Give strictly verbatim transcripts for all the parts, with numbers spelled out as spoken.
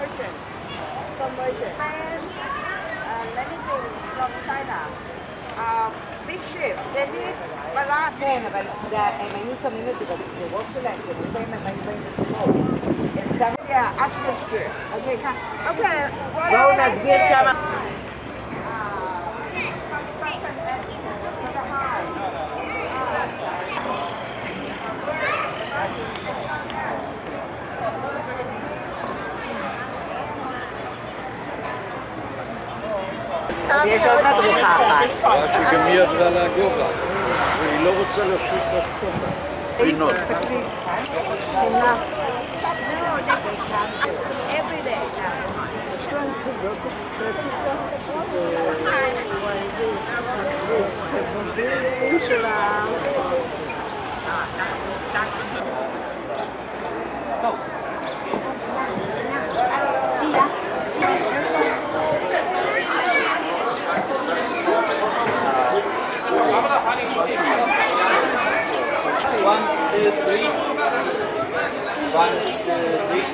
version. Conversion. And uh, many things from China. Uh, big ship. They need balance. Bene, ma inizio minuti perché devo spiegare che non sei mai in Yeah, atmosphere. Okay, okay. Bonus Vietnam. שגם היא עברה לגובה, והיא לא רוצה להוסיף אספוטה. פינות. One, two, three. One, two, three.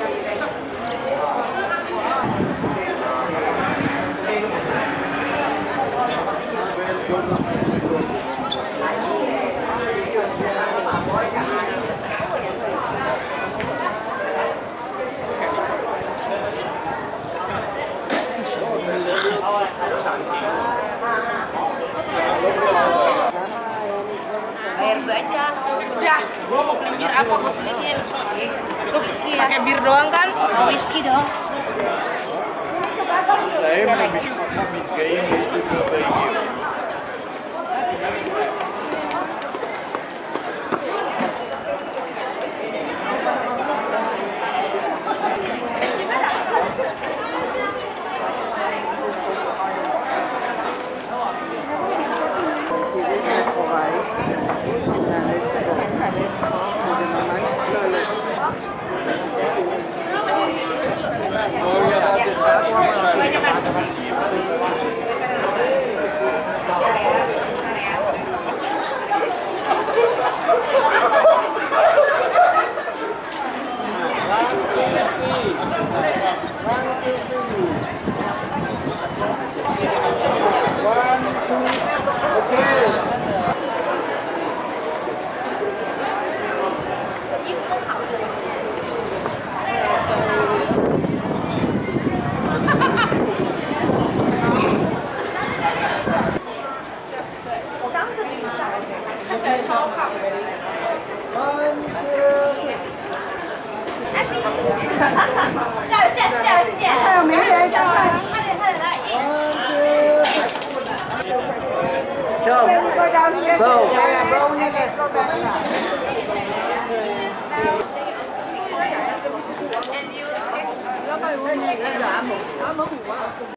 Air aja. Udah, gua mau beli bir apa gua beliin. Lu whisky ya? Pakai bir doang kan? Whisky dong. להם למתגאים להתגאות בהגיעו. 笑一下，笑一下。还有没人笑？快点，快点来！一。 Go. Go. Go.